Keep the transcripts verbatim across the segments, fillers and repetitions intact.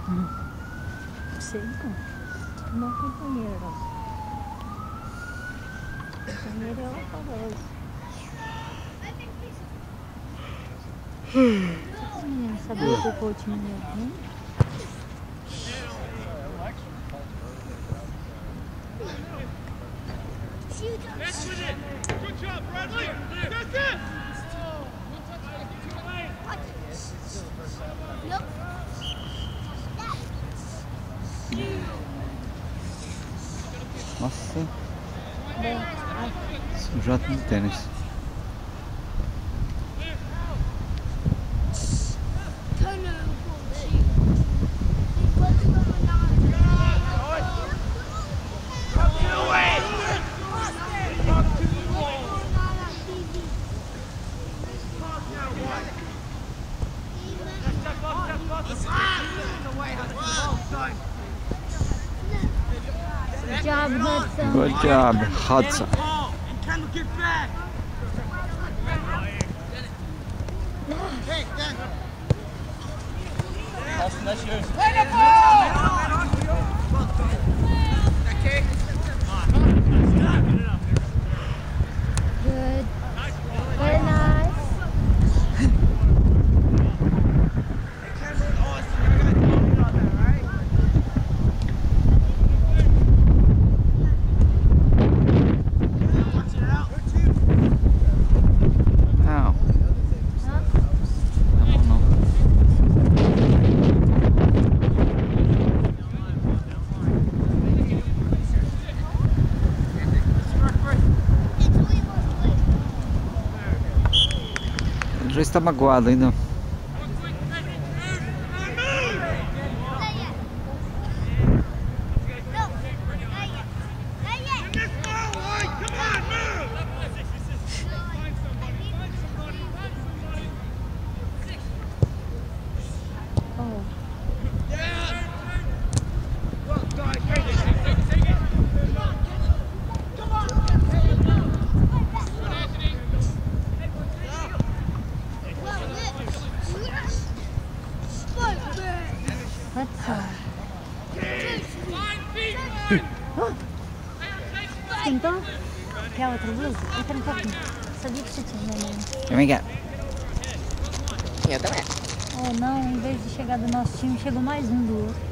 Hum. Sei não. Bom companheiro. Companheiro é horroroso. Essa menina sabia que o coach me deu, hein? Good job, Bradley! That's it! Nossa, sujado de tênis. Good job, Hudson. Good job, Hudson. That's yours. Good. Very nice. Não. Huh? Não, não. Ele já está magoado ainda. Oh. Hudson. Esquentou? Quer outra blusa? Entra um pouquinho. Sabia que você tinha, né? Também quer. Eu também. Oh não, em vez de chegar do nosso time, chegou mais um do outro.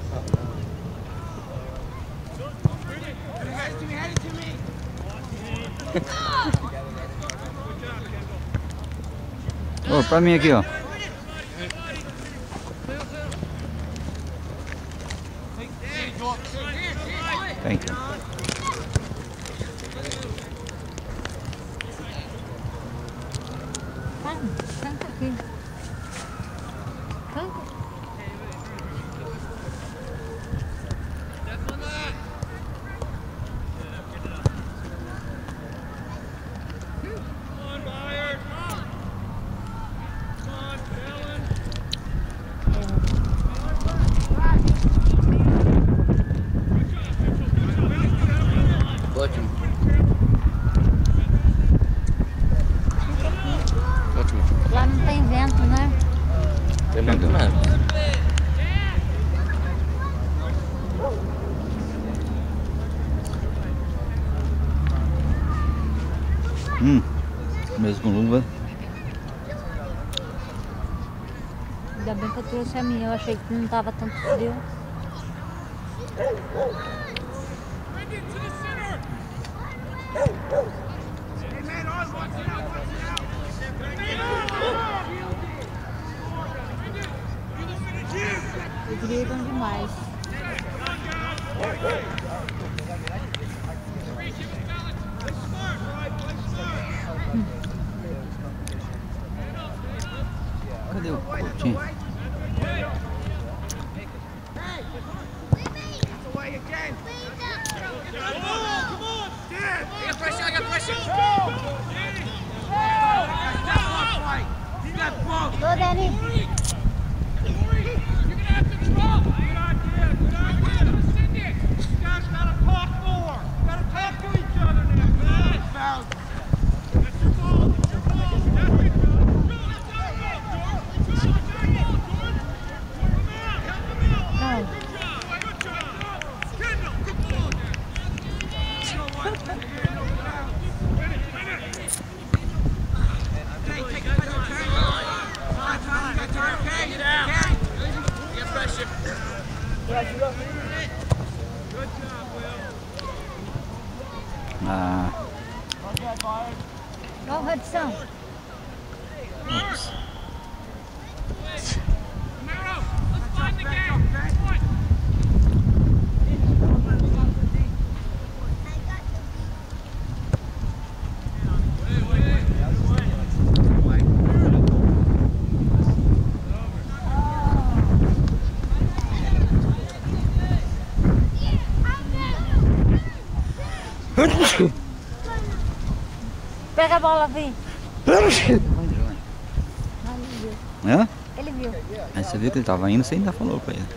Ô, pra mim aqui, ó. Thank you. Calma, senta aqui. Senta. Ótimo. Ótimo. Lá não tem vento, né? Tem muito mesmo. Hum, mesmo luva. Ainda bem que eu trouxe a minha, eu achei que não tava tanto frio. Eles gritam demais. Cadê o cotinho? Go, Danny. Calma. Ah, Go, Hudson. oops. Romero, let's find the game. Come on. Pega a bola, vem. Hã? Ele viu. Aí você viu que ele tava indo, você ainda falou pra ele.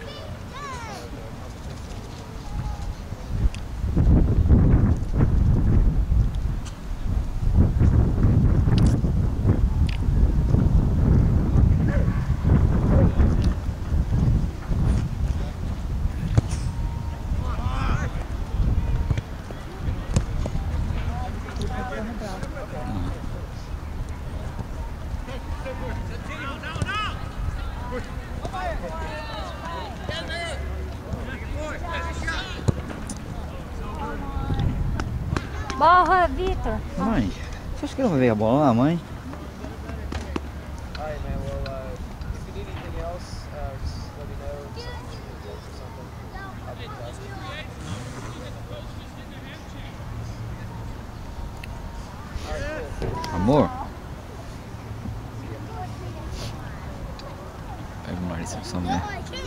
Bola, Vitor. Mãe, você acha que ele vai ver a bola lá, mãe? Alright, man. Well, uh, if you need anything else, uh, just let me know. Something you need or something. I'll be glad to. Alright, cool. Amor? Pega uma recepção, né?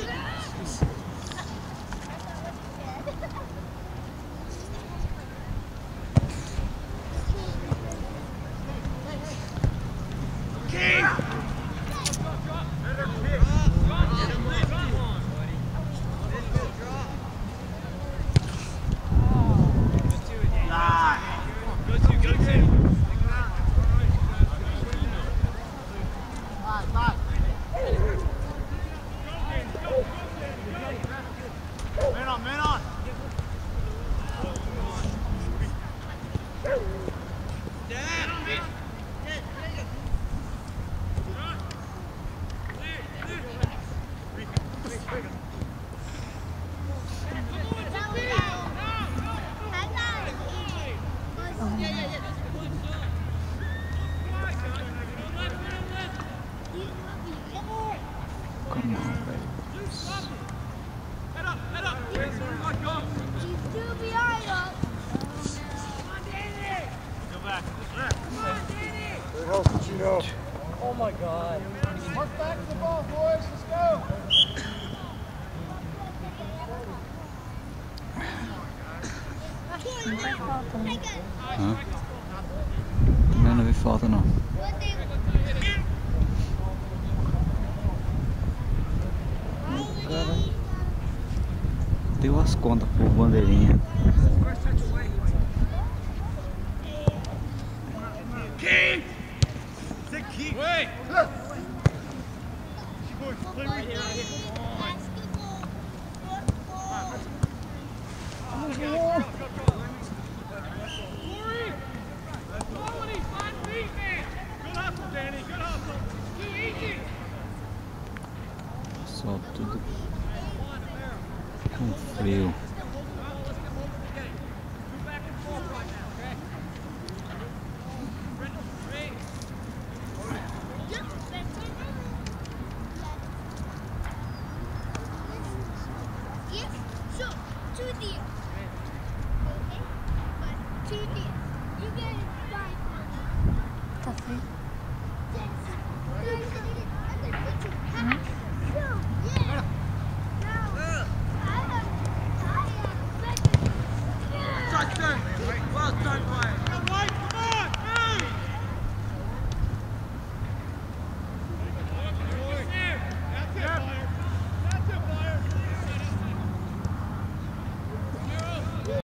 Man on, man on. Come on, baby. Head up, head up. Where's the luck go? Go back. Oh my God. Mark back to the ball, boys. Let's go. Não faz falta, né? Hã? Não, não vi falta não. O cara deu as contas pro bandeirinha. Key! Say key. Wait! Play right here, right here. Corey! Quality, five feet, man! Good hustle, Danny. Good hustle. Too easy. Só tudo com frio. Tá frio.